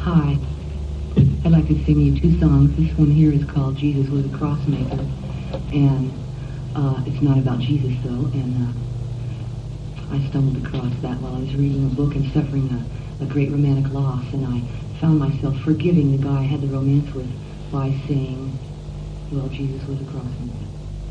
Hi. I'd like to sing you two songs. This one here is called Jesus Was a Crossmaker, and it's not about Jesus, though, and I stumbled across that while I was reading a book and suffering a great romantic loss, and I found myself forgiving the guy I had the romance with by saying, well, Jesus was a crossmaker.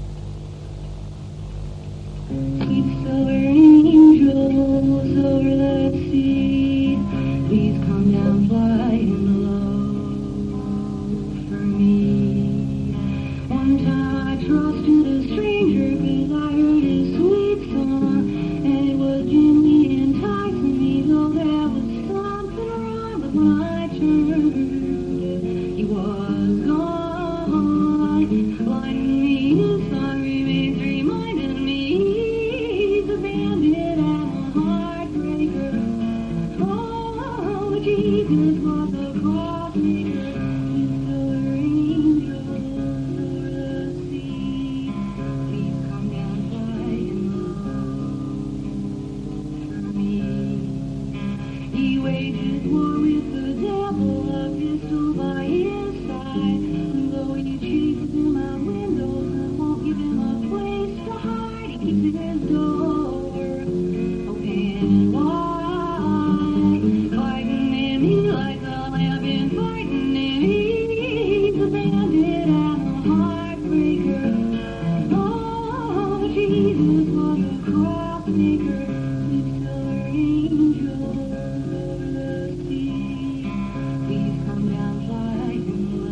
Sweet silver angels over the sea, please come down flying low for me. One time I trusted a stranger because I heard his sweet song, and it was gently enticing me, though there was something wrong. But when I turned, he was gone, blinding me. His song remains reminding me he's a bandit and a heartbreaker. Oh, Jesus was a crossmaker. Silver angels over the sea, please come down flying low for me. He wages war with the devil, a pistol by his side. Though he chases him out windows and won't give him a place to hide, he keeps his door open wide. Fighting him, he like a lamb been fighting him. He's a bandit and a heartbreaker. Oh, Jesus was a crossmaker. Sweet silver angels over the sea, please come down flying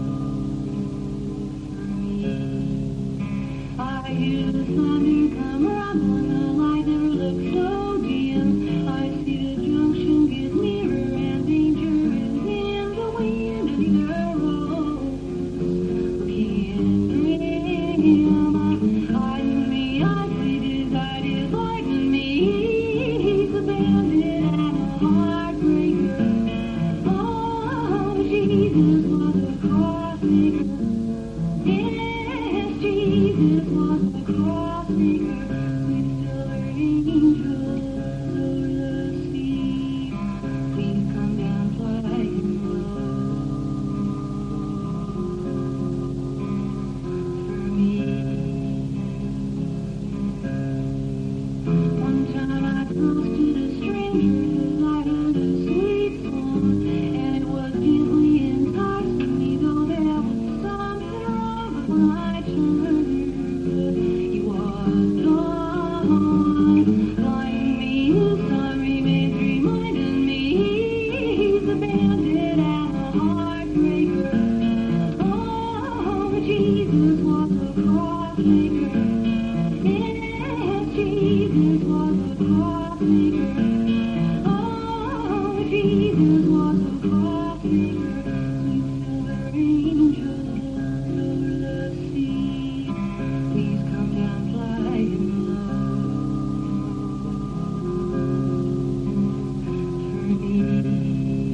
low for me. I hear the thunder come rumbling, the light never looks so dim. I see the junction get nearer and danger is in the wind, and either rose looking grim. Hiding me, I see his eyes lighting me. He's a bandit and a heartbreaker. Oh, Jesus was a crossmaker. Yes, Jesus was a crossmaker. Sweet silver angels over the sea, please come down flying low for me. One time I trusted a stranger because I heard a sweet song, and it was gently enticing me, though there was something wrong. But when I turned, he was gone, blinding me. His song remains reminding me he's a bandit and a heartbreaker. Oh, Jesus was a crossmaker. Yes, Jesus was a crossmaker. Oh, Jesus was a crossmaker. Sweet silver angels over the sea, please come down flying low for me.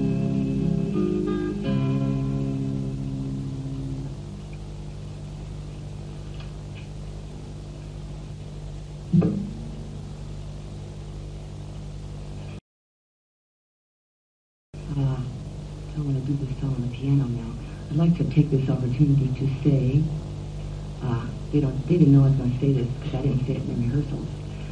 I want to do this song on the piano now. I'd like to take this opportunity to say, they didn't know I was going to say this because I didn't say it in the rehearsals.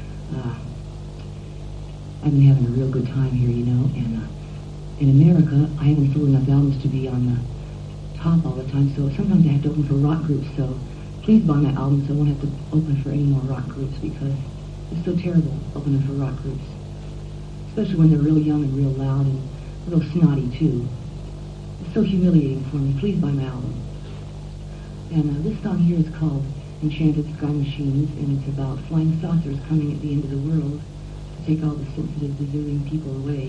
I've been having a real good time here, you know, and in America, I haven't sold enough albums to be on the top all the time, so sometimes I have to open for rock groups, so please buy my albums so I won't have to open for any more rock groups because it's so terrible opening for rock groups, especially when they're real young and real loud and a little snotty, too. It's so humiliating for me. Please buy my album. And this song here is called Enchanted Sky Machines, and it's about flying saucers coming at the end of the world to take all the sensitive, deserving people away.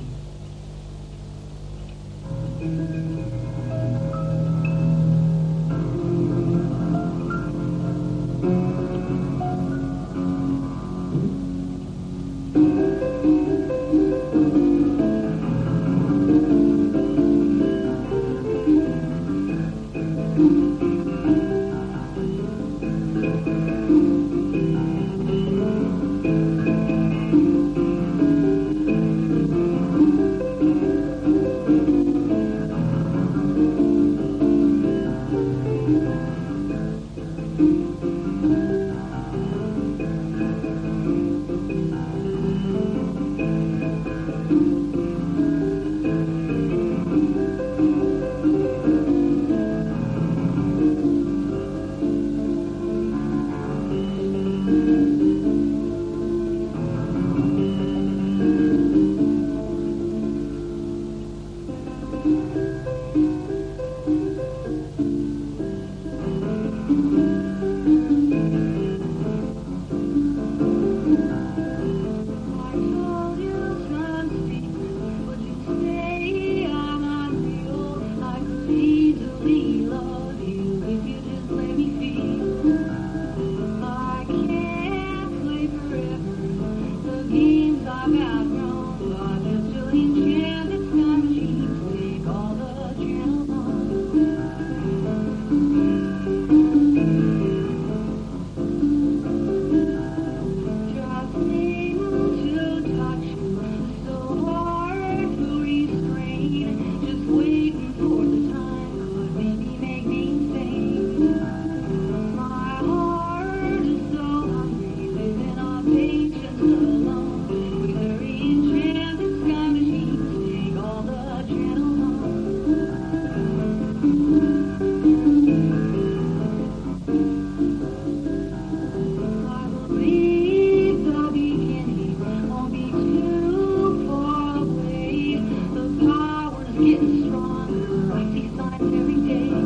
Getting stronger, I see signs every day.